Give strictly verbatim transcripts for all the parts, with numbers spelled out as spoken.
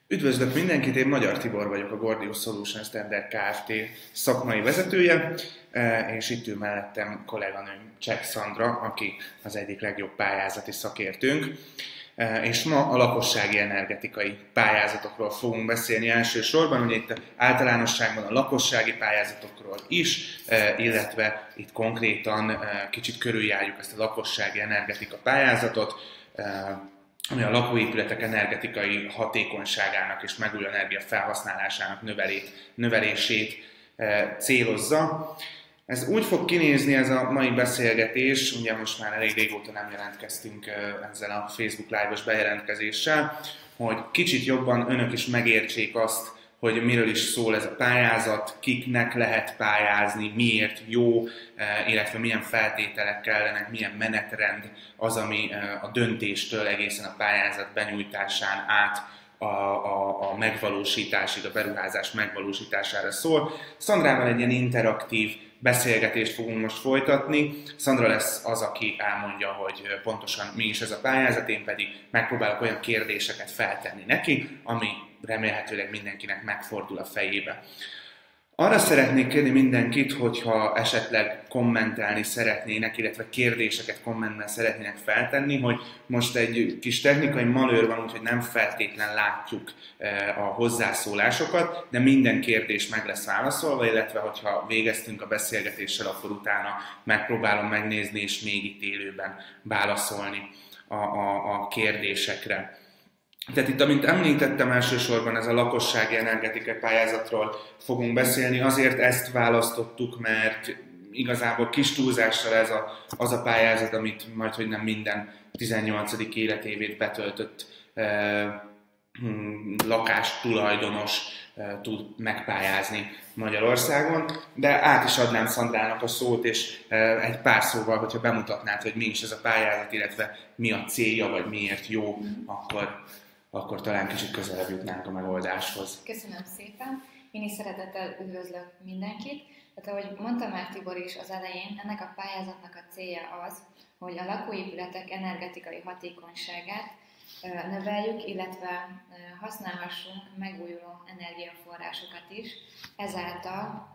Üdvözlök mindenkit, én Magyar Tibor vagyok, a Gordius Solutions Tender Kft. Szakmai vezetője, és itt ül mellettem kolléganőm Cseh Szandra, aki az egyik legjobb pályázati szakértőnk. És ma a lakossági energetikai pályázatokról fogunk beszélni elsősorban, ugye itt általánosságban a lakossági pályázatokról is, illetve itt konkrétan kicsit körüljárjuk ezt a lakossági energetika pályázatot, ami a lakóépületek energetikai hatékonyságának és megújuló energia felhasználásának növelét, növelését célozza. Ez úgy fog kinézni ez a mai beszélgetés, ugye most már elég régóta nem jelentkeztünk ezzel a Facebook Live-os bejelentkezéssel, hogy kicsit jobban önök is megértsék azt, hogy miről is szól ez a pályázat, kiknek lehet pályázni, miért jó, illetve milyen feltételek kellenek, milyen menetrend az, ami a döntéstől egészen a pályázat benyújtásán át a, a, a megvalósításig, a beruházás megvalósítására szól. Szandrával egy ilyen interaktív beszélgetést fogunk most folytatni. Szandra lesz az, aki elmondja, hogy pontosan mi is ez a pályázat, én pedig megpróbálok olyan kérdéseket feltenni neki, ami remélhetőleg mindenkinek megfordul a fejébe. Arra szeretnék kérni mindenkit, hogyha esetleg kommentelni szeretnének, illetve kérdéseket kommentben szeretnének feltenni, hogy most egy kis technikai malőr van, úgyhogy nem feltétlen látjuk a hozzászólásokat, de minden kérdés meg lesz válaszolva, illetve hogyha végeztünk a beszélgetéssel, akkor utána megpróbálom megnézni és még itt élőben válaszolni a, a, a kérdésekre. Tehát itt, amint említettem, elsősorban ez a lakossági energetikai pályázatról fogunk beszélni. Azért ezt választottuk, mert igazából kis túlzással ez a, az a pályázat, amit majdhogy nem minden tizennyolcadik életévét betöltött eh, lakástulajdonos eh, tud megpályázni Magyarországon. De át is adnám Szandrának a szót, és eh, egy pár szóval, hogyha bemutatnád, hogy mi is ez a pályázat, illetve mi a célja, vagy miért jó, akkor... akkor talán kicsit közelebb jutnánk a megoldáshoz. Köszönöm szépen. Én is szeretettel üdvözlök mindenkit. Tehát ahogy mondta már Tibor is az elején, ennek a pályázatnak a célja az, hogy a lakóépületek energetikai hatékonyságát növeljük, illetve használhassunk megújuló energiaforrásokat is, ezáltal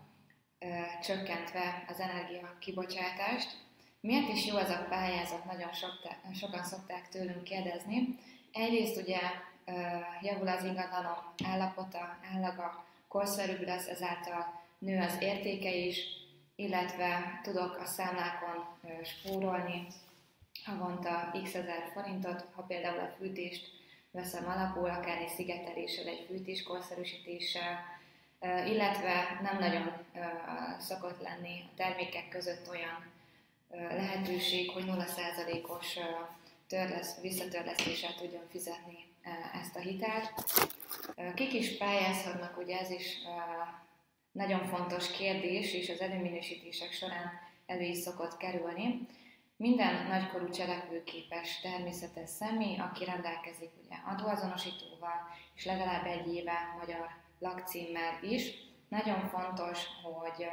csökkentve az energiakibocsátást. Miért is jó ez a pályázat? Nagyon sokan szokták tőlünk kérdezni. Egyrészt ugye javul az ingatlanom állapota, állaga, korszerűbb lesz, ezáltal nő az értéke is, illetve tudok a számlákon spórolni havonta x ezer forintot, ha például a fűtést veszem alapul, akár egy szigeteléssel, egy fűtés korszerűsítéssel, illetve nem nagyon szokott lenni a termékek között olyan lehetőség, hogy nulla százalékos Törlesz, visszatörlesztéssel tudjon fizetni ezt a hitelt. Kik is pályázhatnak, ugye ez is nagyon fontos kérdés, és az előminősítések során elő is szokott kerülni. Minden nagykorú cselekvőképes természetes személy, aki rendelkezik ugye adóazonosítóval, és legalább egy éve magyar lakcímmel is. Nagyon fontos, hogy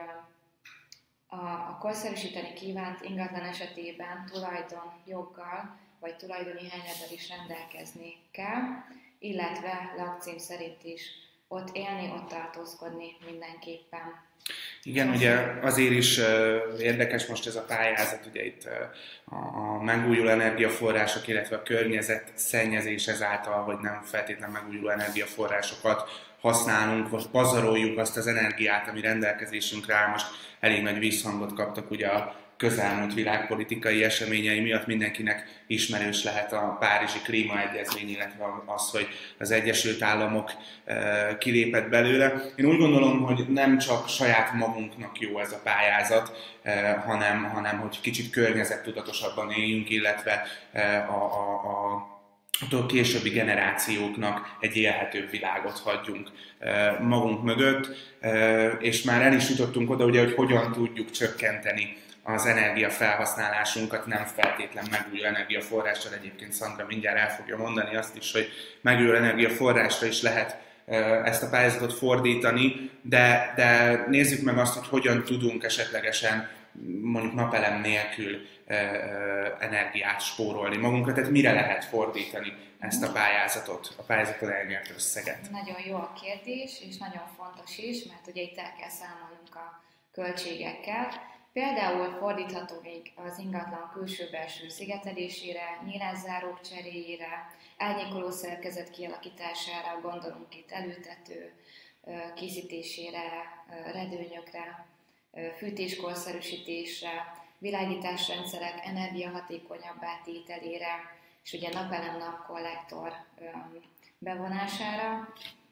a, a korszerűsíteni kívánt ingatlan esetében tulajdon joggal vagy tulajdoni hányadal is rendelkezni kell, illetve lakcím szerint is ott élni, ott tartózkodni mindenképpen. Igen, ugye azért is érdekes most ez a pályázat, ugye itt a megújuló energiaforrások, illetve a környezet szennyezés ezáltal, hogy nem feltétlenül megújuló energiaforrásokat használunk, vagy pazaroljuk azt az energiát, ami rendelkezésünkre áll. Most elég nagy visszhangot kaptak ugye a közelmúlt világpolitikai eseményei miatt, mindenkinek ismerős lehet a Párizsi Klímaegyezmény, illetve az, hogy az Egyesült Államok kilépett belőle. Én úgy gondolom, hogy nem csak saját magunknak jó ez a pályázat, hanem, hanem hogy kicsit környezettudatosabban éljünk, illetve a, a, a a későbbi generációknak egy élhetőbb világot hagyjunk magunk mögött, és már el is jutottunk oda, ugye, hogy hogyan tudjuk csökkenteni az energiafelhasználásunkat, nem feltétlen megújuló energiaforrással. Egyébként Szandra mindjárt el fogja mondani azt is, hogy megújuló energiaforrásra is lehet ezt a pályázatot fordítani, de, de nézzük meg azt, hogy hogyan tudunk esetlegesen mondjuk napelem nélkül energiát spórolni magunkra, tehát mire lehet fordítani ezt a pályázatot, a pályázaton elnyert összeget? Nagyon jó a kérdés, és nagyon fontos is, mert ugye itt el kell számolnunk a költségekkel. Például fordítható még az ingatlan külső-belső szigetelésére, nyílászárók cseréjére, árnyékoló szerkezet kialakítására, gondolunk itt előtető készítésére, redőnyökre, fűtéskorszerűsítésre, világításrendszerek energiahatékonyabbá tételére, és ugye napelem-napkollektor bevonására.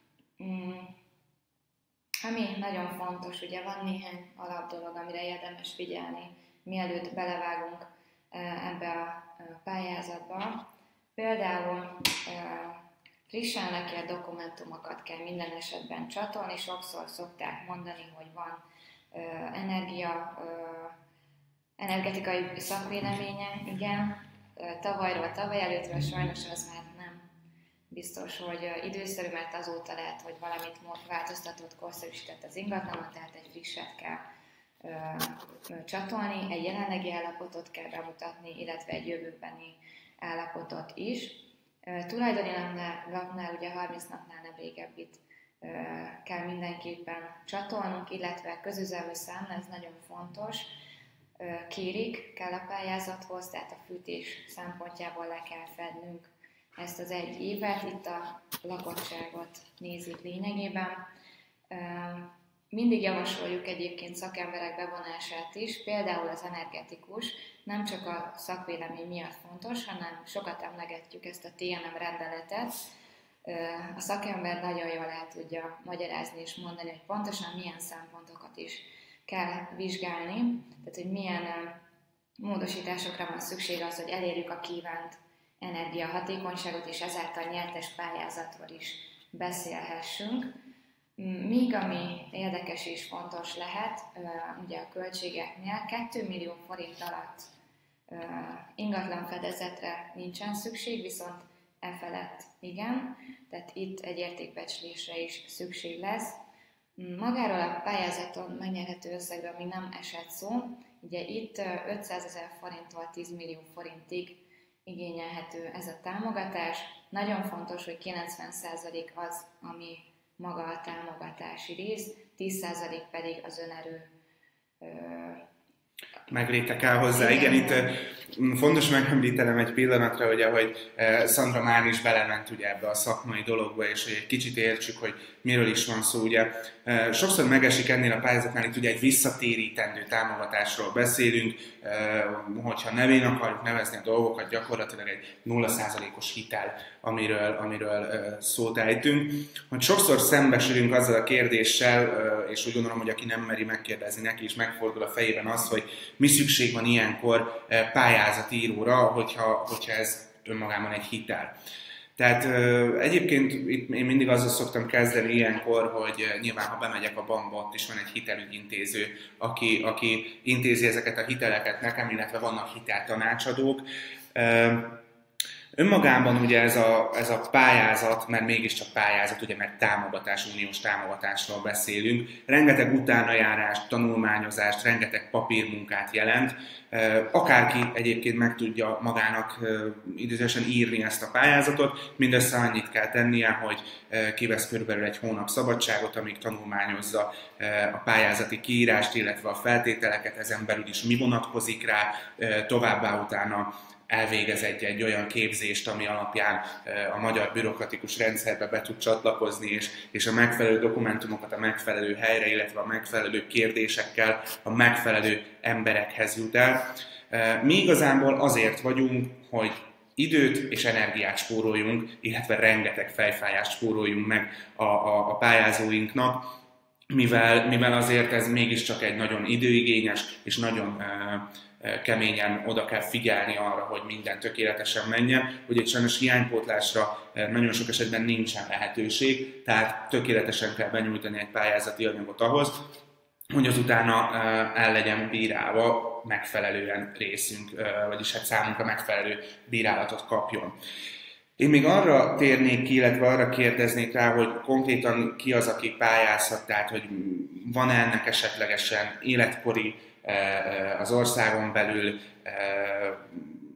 Ami nagyon fontos, ugye van néhány alapdolog, amire érdemes figyelni, mielőtt belevágunk ebbe a pályázatba. Például frissen lekért dokumentumokat kell minden esetben csatolni, sokszor szokták mondani, hogy van energia, energetikai szakvéleménye, igen, tavalyról, tavaly előttről sajnos az már nem biztos, hogy időszerű, mert azóta lehet, hogy valamit változtatott, korszerűsített az ingatlanot, tehát egy frisset kell ö, csatolni, egy jelenlegi állapotot kell bemutatni, illetve egy jövőbeni állapotot is. E, tulajdoni lapnál, ugye harminc napnál nem régebbit e, kell mindenképpen csatolnunk, illetve közüzemű számla, ez nagyon fontos, e, kérik kell a pályázathoz, tehát a fűtés szempontjából le kell fednünk ezt az egy évet, itt a lakottságot nézik lényegében. Mindig javasoljuk egyébként szakemberek bevonását is, például az energetikus, nem csak a szakvélemény miatt fontos, hanem sokat emlegetjük ezt a té en em rendeletet. A szakember nagyon jól el tudja magyarázni és mondani, hogy pontosan milyen szempontokat is kell vizsgálni, tehát hogy milyen módosításokra van szükség az, hogy elérjük a kívánt energiahatékonyságot, és ezáltal nyertes pályázatról is beszélhessünk. Míg ami érdekes és fontos lehet, ugye a költségeknél két millió forint alatt ingatlan fedezetre nincsen szükség, viszont e felett igen, tehát itt egy értékbecslésre is szükség lesz. Magáról a pályázaton megnyerhető összegről még nem esett szó, ugye itt ötszázezer forinttól tíz millió forintig igényelhető ez a támogatás. Nagyon fontos, hogy kilencven százalék az, ami maga a támogatási rész, tíz százalék pedig az önerő megléte kell hozzá. Igen, igen, itt fontos megemlítenem egy pillanatra, hogy ahogy Szandra már is belement ugye ebbe a szakmai dologba, és hogy egy kicsit értsük, hogy miről is van szó. Ugye sokszor megesik ennél a pályázatnál, itt ugye egy visszatérítendő támogatásról beszélünk, hogyha nevén akarjuk nevezni a dolgokat, gyakorlatilag egy nulla százalékos hitel, amiről, amiről szót ejtünk. Hogy sokszor szembesülünk azzal a kérdéssel, és úgy gondolom, hogy aki nem meri megkérdezni, neki is megfordul a fejében az, hogy mi szükség van ilyenkor pályázatíróra, hogyha, hogyha ez önmagában egy hitel. Tehát egyébként itt én mindig azzal szoktam kezdeni ilyenkor, hogy nyilván ha bemegyek a bankba, ott is van egy hitelügyintéző, aki, aki intézi ezeket a hiteleket nekem, illetve vannak hiteltanácsadók. Önmagában ugye ez a, ez a pályázat, mert mégiscsak pályázat, ugye mert támogatás, uniós támogatásról beszélünk, rengeteg utánajárást, tanulmányozást, rengeteg papírmunkát jelent. Akárki egyébként meg tudja magának időzősen írni ezt a pályázatot, mindössze annyit kell tennie, hogy kivesz körülbelül egy hónap szabadságot, amíg tanulmányozza a pályázati kiírást, illetve a feltételeket, ezen belül is mi vonatkozik rá, továbbá utána elvégez egy, egy olyan képzést, ami alapján a magyar bürokratikus rendszerbe be tud csatlakozni, és, és a megfelelő dokumentumokat a megfelelő helyre, illetve a megfelelő kérdésekkel a megfelelő emberekhez jut el. Mi igazából azért vagyunk, hogy időt és energiát spóroljunk, illetve rengeteg fejfájást spóroljunk meg a, a, a pályázóinknak, mivel, mivel azért ez mégiscsak egy nagyon időigényes és nagyon keményen oda kell figyelni arra, hogy minden tökéletesen menjen. Ugye itt sajnos hiánypótlásra nagyon sok esetben nincsen lehetőség, tehát tökéletesen kell benyújtani egy pályázati anyagot ahhoz, hogy az utána el legyen bírálva megfelelően részünk, vagyis hát számunkra megfelelő bírálatot kapjon. Én még arra térnék ki, illetve arra kérdeznék rá, hogy konkrétan ki az, aki pályázhat, tehát hogy van-e ennek esetlegesen életkori az országon belül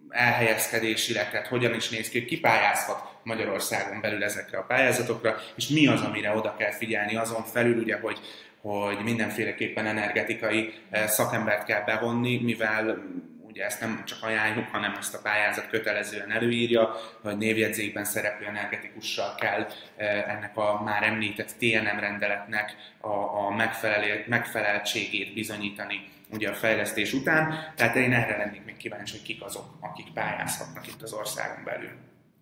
elhelyezkedésileg, tehát hogyan is néz ki, hogy ki pályázhat Magyarországon belül ezekre a pályázatokra, és mi az, amire oda kell figyelni azon felül, ugye, hogy, hogy mindenféleképpen energetikai szakembert kell bevonni, mivel ugye ezt nem csak ajánljuk, hanem ezt a pályázat kötelezően előírja, hogy névjegyzékben szereplő energetikussal kell ennek a már említett té en em rendeletnek a, a megfeleltségét bizonyítani ugye a fejlesztés után. Tehát én erre lennék még kíváncsi, hogy kik azok, akik pályázhatnak itt az országon belül.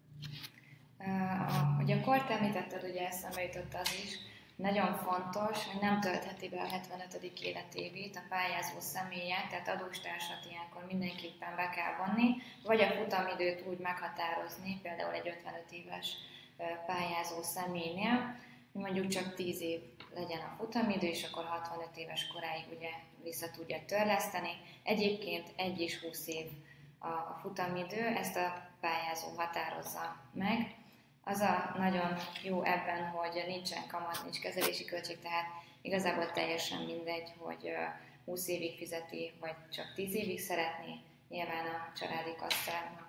Uh, ugye a kort említetted, ugye eszembe jutott az is, nagyon fontos, hogy nem töltheti be a hetvenötödik életévét a pályázó személye, tehát adóstársat ilyenkor mindenképpen be kell vonni, vagy a futamidőt úgy meghatározni, például egy ötvenöt éves pályázó személynél, hogy mondjuk csak tíz év legyen a futamidő, és akkor hatvanöt éves koráig ugye vissza tudja törleszteni. Egyébként egy és húsz év a futamidő, ezt a pályázó határozza meg. Az a nagyon jó ebben, hogy nincsen kamat, nincs kezelési költség, tehát igazából teljesen mindegy, hogy húsz évig fizeti, vagy csak tíz évig szeretné. Nyilván a családi kasszának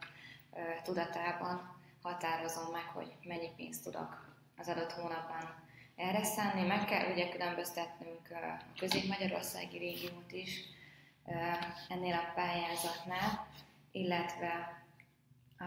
tudatában határozom meg, hogy mennyi pénzt tudok az adott hónapban erre szánni. Meg kell ugye különböztetnünk a közép-magyarországi régiót is ennél a pályázatnál, illetve a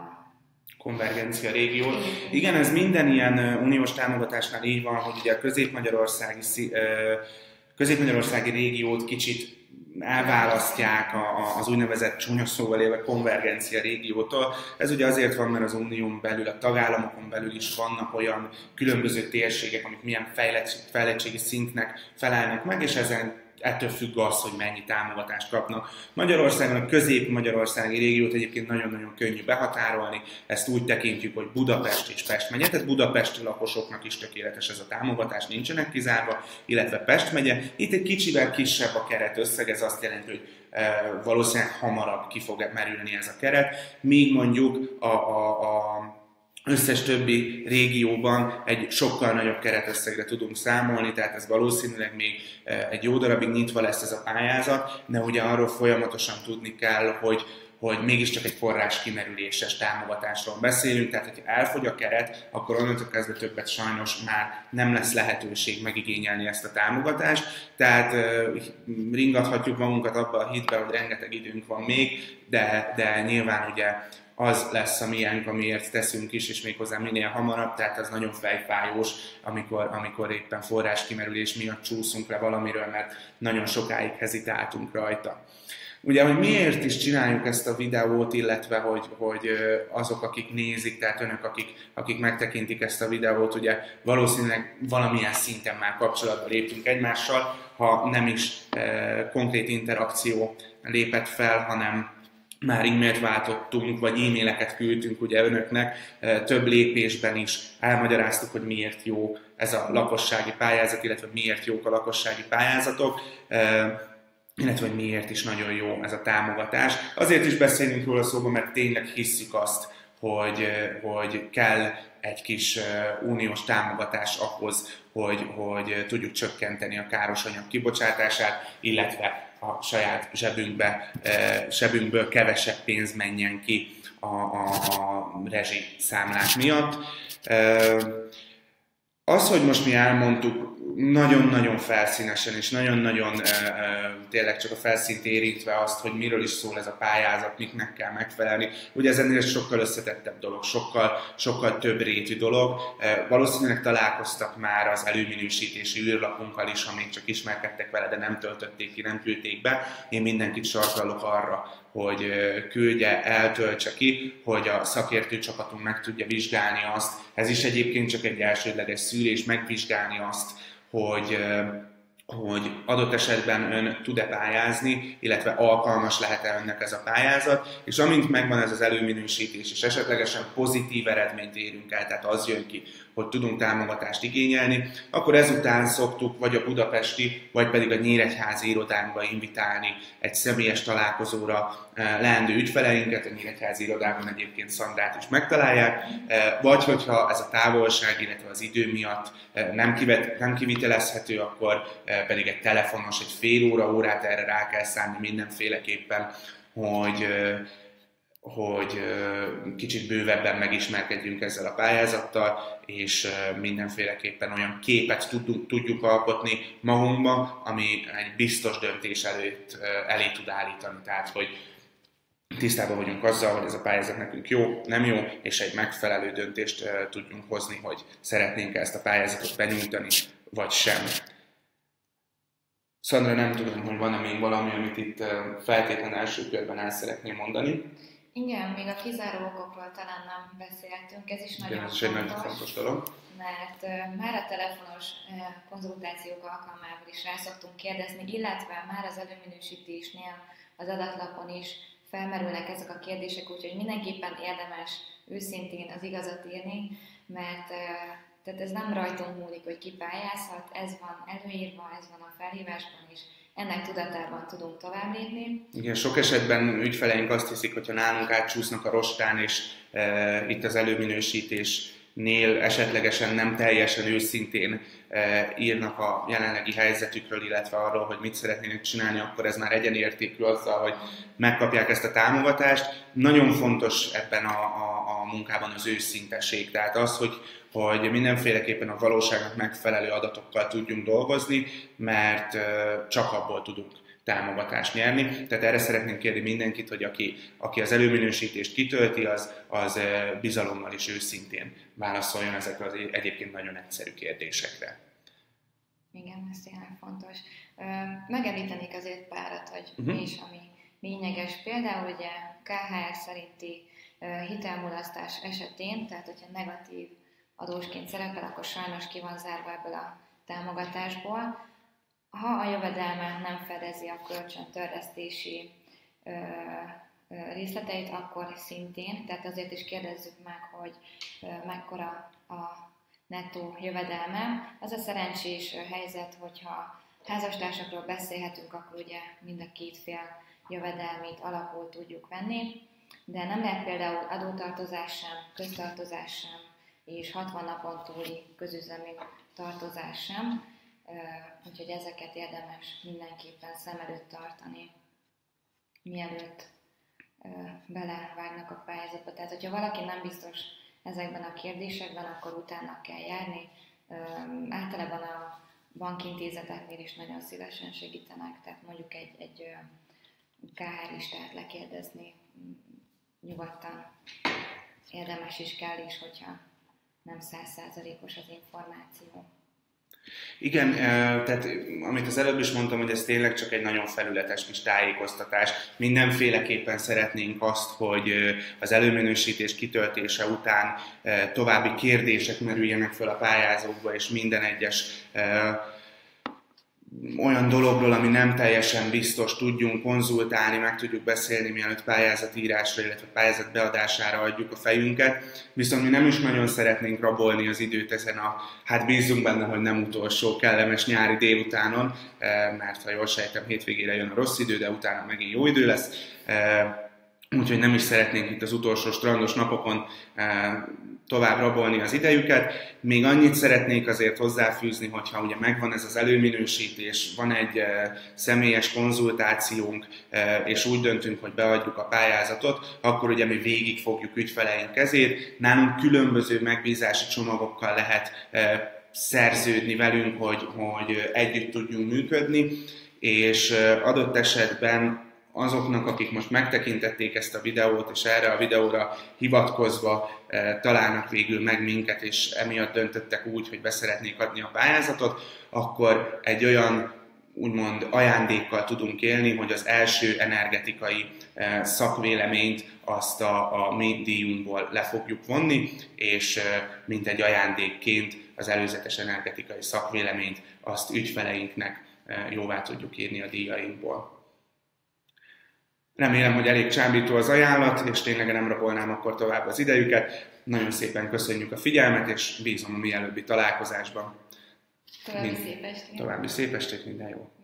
konvergencia régiót. Igen, ez minden ilyen uniós támogatásnál így van, hogy ugye a közép-magyarországi, közép-magyarországi régiót kicsit elválasztják az úgynevezett csúnya szóval élve konvergencia régiótól. Ez ugye azért van, mert az unión belül, a tagállamokon belül is vannak olyan különböző térségek, amik milyen fejlettségi szintnek felelnek meg, és ezen ettől függ az, hogy mennyi támogatást kapnak. Magyarországon a közép-magyarországi régiót egyébként nagyon-nagyon könnyű behatárolni, ezt úgy tekintjük, hogy Budapest és Pest megye, tehát budapesti lakosoknak is tökéletes ez a támogatás, nincsenek kizárva, illetve Pest megye. Itt egy kicsivel kisebb a keretösszeg, ez azt jelenti, hogy e, valószínűleg hamarabb ki fog merülni ez a keret, míg mondjuk a, a, a összes többi régióban egy sokkal nagyobb keretösszegre tudunk számolni, tehát ez valószínűleg még egy jó darabig nyitva lesz ez a pályázat, de ugye arról folyamatosan tudni kell, hogy, hogy mégiscsak egy forrás kimerüléses támogatásról beszélünk, tehát hogyha elfogy a keret, akkor onnantól kezdve többet sajnos már nem lesz lehetőség megigényelni ezt a támogatást, tehát uh, ringathatjuk magunkat abba a hitbe, hogy rengeteg időnk van még, de, de nyilván ugye az lesz a miénk, amiért teszünk is, és méghozzá minél hamarabb, tehát az nagyon fejfájós, amikor, amikor éppen forráskimerülés miatt csúszunk le valamiről, mert nagyon sokáig hezitáltunk rajta. Ugye, hogy miért is csináljuk ezt a videót, illetve hogy, hogy azok, akik nézik, tehát önök, akik, akik megtekintik ezt a videót, ugye valószínűleg valamilyen szinten már kapcsolatba léptünk egymással, ha nem is e, konkrét interakció lépett fel, hanem már e-mailt váltottunk, vagy e-maileket küldtünk ugye önöknek, több lépésben is elmagyaráztuk, hogy miért jó ez a lakossági pályázat, illetve miért jók a lakossági pályázatok, illetve hogy miért is nagyon jó ez a támogatás. Azért is beszélünk róla szóba, mert tényleg hisszük azt, hogy, hogy kell egy kis uniós támogatás ahhoz, hogy, hogy tudjuk csökkenteni a káros anyag kibocsátását, illetve a saját zsebünkbe, zsebünkből kevesebb pénz menjen ki a, a, a rezsi számlák miatt. Az, hogy most mi elmondtuk, nagyon-nagyon felszínesen és nagyon-nagyon e, e, tényleg csak a felszínt érintve azt, hogy miről is szól ez a pályázat, miknek kell megfelelni. Ugye ez ennél sokkal összetettebb dolog, sokkal, sokkal több rétű dolog. E, valószínűleg találkoztak már az előminősítési űrlapunkkal is, ha még csak ismerkedtek vele, de nem töltötték ki, nem küldték be. Én mindenkit sarkallok arra, hogy küldje, eltöltse ki, hogy a szakértő csapatunk meg tudja vizsgálni azt. Ez is egyébként csak egy elsődleges szűrés, megvizsgálni azt, hogy, hogy adott esetben ön tud-e pályázni, illetve alkalmas lehet-e önnek ez a pályázat, és amint megvan ez az előminősítés, és esetlegesen pozitív eredményt érünk el, tehát az jön ki, hogy tudunk támogatást igényelni, akkor ezután szoktuk vagy a budapesti, vagy pedig a nyíregyházi irodánkba invitálni egy személyes találkozóra leendő ügyfeleinket, a nyíregyházi irodában egyébként Szandrát is megtalálják, vagy hogyha ez a távolság, illetve az idő miatt nem, kivet, nem kivitelezhető, akkor pedig egy telefonos, egy fél óra, órát erre rá kell szállni mindenféleképpen, hogy hogy kicsit bővebben megismerkedjünk ezzel a pályázattal, és mindenféleképpen olyan képet tudjuk, tudjuk alkotni magunkba, ami egy biztos döntés előtt, elé tud állítani. Tehát, hogy tisztában vagyunk azzal, hogy ez a pályázat nekünk jó, nem jó, és egy megfelelő döntést tudjunk hozni, hogy szeretnénk ezt a pályázatot benyújtani, vagy sem. Szandra, nem tudom, hogy van-e még valami, amit itt feltétlenül első körben el szeretném mondani. Igen, még a kizáró okokról talán nem beszéltünk, ez is nagyon, Igen, ez fontos, egy nagyon fontos dolog. Mert uh, már a telefonos uh, konzultációk alkalmával is rá szoktunk kérdezni, illetve már az előminősítésnél az adatlapon is felmerülnek ezek a kérdések, úgyhogy mindenképpen érdemes őszintén az igazat írni, mert uh, tehát ez nem rajtunk múlik, hogy ki pályázhat, ez van előírva, ez van a felhívásban is, ennek tudatában tudunk tovább lépni. Igen, sok esetben ügyfeleink azt hiszik, hogyha nálunk átcsúsznak a rostán, és e, itt az előminősítésnél esetlegesen nem teljesen őszintén e, írnak a jelenlegi helyzetükről, illetve arról, hogy mit szeretnének csinálni, akkor ez már egyenértékű azzal, hogy megkapják ezt a támogatást. Nagyon fontos ebben a, a, a munkában az őszinteség, tehát az, hogy hogy mindenféleképpen a valóságnak megfelelő adatokkal tudjunk dolgozni, mert csak abból tudunk támogatást nyerni. Tehát erre szeretném kérni mindenkit, hogy aki, aki az előminősítést kitölti, az, az bizalommal és őszintén válaszoljon ezekre az egyébként nagyon egyszerű kérdésekre. Igen, ez tényleg fontos. Megemlítenék azért párat, hogy uh-huh. mi is, ami lényeges. Például ugye ká há er szerinti hitelmulasztás esetén, tehát hogyha negatív adósként szerepel, akkor sajnos ki van zárva ebből a támogatásból. Ha a jövedelme nem fedezi a kölcsön törlesztési ö, ö, részleteit, akkor szintén, tehát azért is kérdezzük meg, hogy ö, mekkora a nettó jövedelme. Az a szerencsés helyzet, hogyha házastársakról beszélhetünk, akkor ugye mind a két fél jövedelmét alapul tudjuk venni, de nem lehet például adótartozás sem, köztartozás sem, és hatvan napon túli közüzemi tartozás sem, úgyhogy ezeket érdemes mindenképpen szem előtt tartani, mielőtt belevágnak a pályázatba. Tehát, hogyha valaki nem biztos ezekben a kérdésekben, akkor utána kell járni. Általában a bankintézeteknél is nagyon szívesen segítenek, tehát mondjuk egy, egy ká há er listát lekérdezni nyugodtan érdemes is kell is, hogyha nem száz százalékos az információ. Igen, tehát amit az előbb is mondtam, hogy ez tényleg csak egy nagyon felületes kis tájékoztatás. Mindenféleképpen szeretnénk azt, hogy az előminősítés kitöltése után további kérdések merüljenek fel a pályázókba, és minden egyes olyan dologról, ami nem teljesen biztos, tudjunk konzultálni, meg tudjuk beszélni, mielőtt pályázatírásra, illetve pályázat beadására adjuk a fejünket. Viszont mi nem is nagyon szeretnénk rabolni az időt ezen a, hát bízunk benne, hogy nem utolsó kellemes nyári délutánon, mert ha jól sejtem, hétvégére jön a rossz idő, de utána megint jó idő lesz. Úgyhogy nem is szeretnénk itt az utolsó strandos napokon tovább rabolni az idejüket. Még annyit szeretnék azért hozzáfűzni, hogyha ugye megvan ez az előminősítés, van egy személyes konzultációnk, és úgy döntünk, hogy beadjuk a pályázatot, akkor ugye mi végig fogjuk ügyfeleink kezét. Nálunk különböző megbízási csomagokkal lehet szerződni velünk, hogy, hogy együtt tudjunk működni, és adott esetben azoknak, akik most megtekintették ezt a videót, és erre a videóra hivatkozva e, találnak végül meg minket, és emiatt döntöttek úgy, hogy beszeretnék adni a pályázatot, akkor egy olyan úgymond ajándékkal tudunk élni, hogy az első energetikai e, szakvéleményt azt a, a mi díjunkból le fogjuk vonni, és e, mint egy ajándékként az előzetes energetikai szakvéleményt azt ügyfeleinknek e, jóvá tudjuk írni a díjainkból. Remélem, hogy elég csábító az ajánlat, és tényleg nem rabolnám akkor tovább az idejüket. Nagyon szépen köszönjük a figyelmet, és bízom a mielőbbi találkozásban. További szép estét! További szép estét, minden jó!